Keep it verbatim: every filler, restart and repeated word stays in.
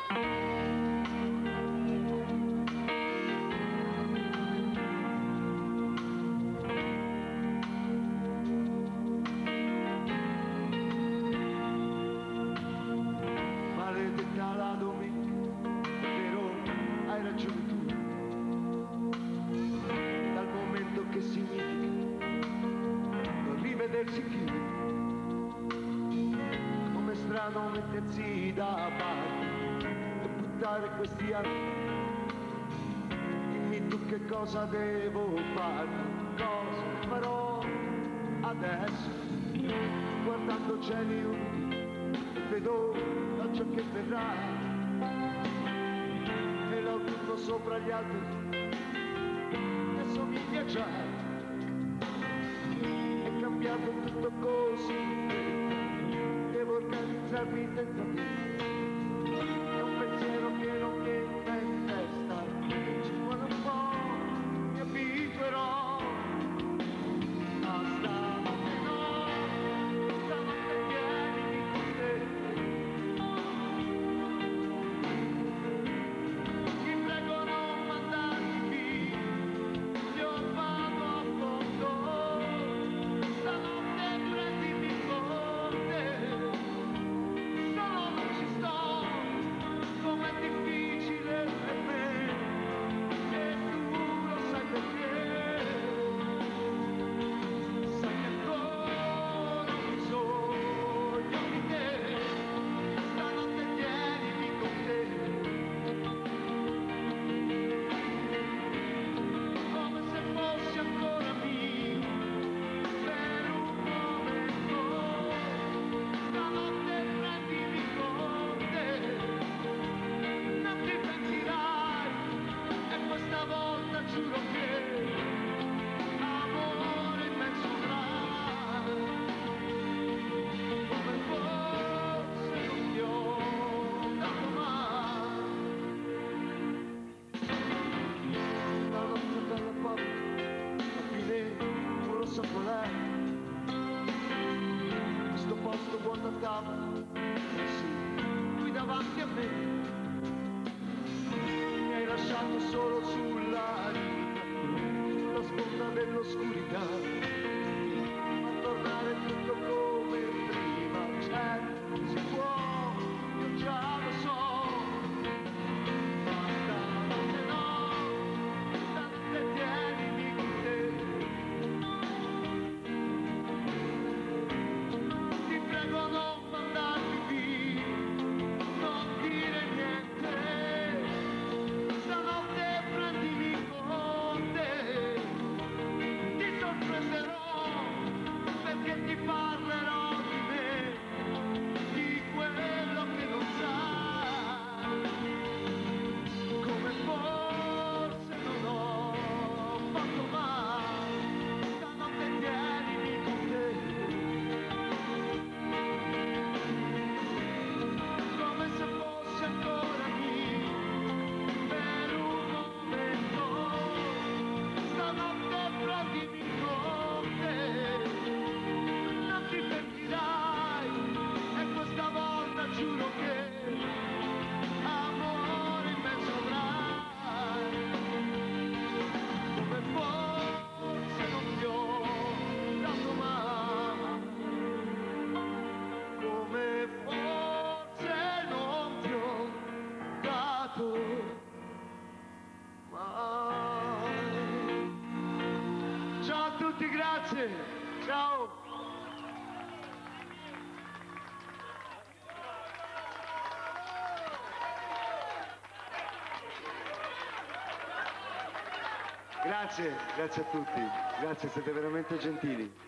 Maledetta la domenica, però hai ragione tu, dal momento che significa non rivedersi più. Come strano mettersi da parte e buttare questi anni. Dimmi tu che cosa devo fare, cosa farò adesso, guardando cieli umidi e vedo da ciò che verrà, e l'autunno sopra gli alberi che somiglia già, è cambiato tutto così in fretta, devo organizzarmi dentro te, è un pensiero che non mi entra in testa, e ci vuole un po', mi abituerò. Questo posto vuoto a tavola, sì, qui davanti a me, mi hai lasciato solo sulla riva, sulla sponda dell'oscurità, a tornare tutto come prima, certo si può, io già lo so. Ciao a tutti, grazie, ciao! Grazie, grazie a tutti, grazie, siete veramente gentili.